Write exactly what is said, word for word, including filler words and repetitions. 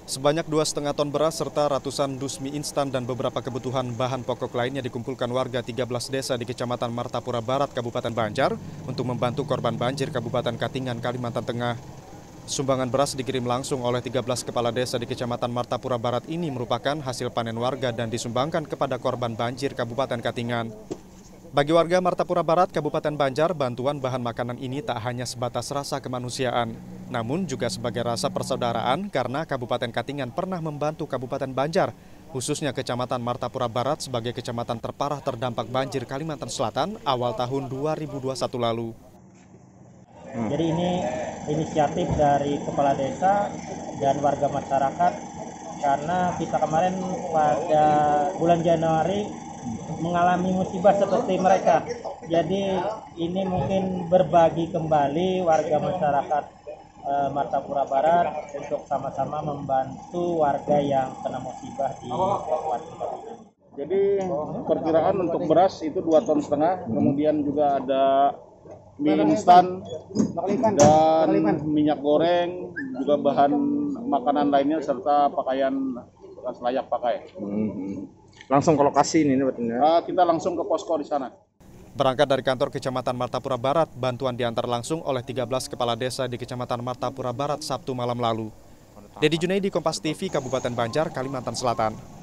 Sebanyak dua setengah ton beras serta ratusan dus mie instan dan beberapa kebutuhan bahan pokok lainnya dikumpulkan warga tiga belas desa di Kecamatan Martapura Barat, Kabupaten Banjar untuk membantu korban banjir Kabupaten Katingan, Kalimantan Tengah. Sumbangan beras dikirim langsung oleh tiga belas kepala desa di Kecamatan Martapura Barat ini merupakan hasil panen warga dan disumbangkan kepada korban banjir Kabupaten Katingan. Bagi warga Martapura Barat, Kabupaten Banjar, bantuan bahan makanan ini tak hanya sebatas rasa kemanusiaan, namun juga sebagai rasa persaudaraan karena Kabupaten Katingan pernah membantu Kabupaten Banjar, khususnya Kecamatan Martapura Barat sebagai kecamatan terparah terdampak banjir Kalimantan Selatan awal tahun dua ribu dua puluh satu lalu. Hmm. Jadi ini inisiatif dari kepala desa dan warga masyarakat karena kita kemarin pada bulan Januari mengalami musibah seperti mereka. Jadi ini mungkin berbagi kembali warga masyarakat e, Martapura Barat untuk sama-sama membantu warga yang kena musibah di Kabupaten Katingan. Jadi perkiraan untuk beras itu dua ton setengah, kemudian juga ada mie instan dan minyak goreng, juga bahan makanan lainnya serta pakaian layak pakai. Hmm. Langsung ke lokasi ini betulnya. Uh, kita langsung ke posko di sana. Berangkat dari kantor Kecamatan Martapura Barat, bantuan diantar langsung oleh tiga belas kepala desa di Kecamatan Martapura Barat Sabtu malam lalu. Dedi Junaidi, Kompas T V, Kabupaten Banjar, Kalimantan Selatan.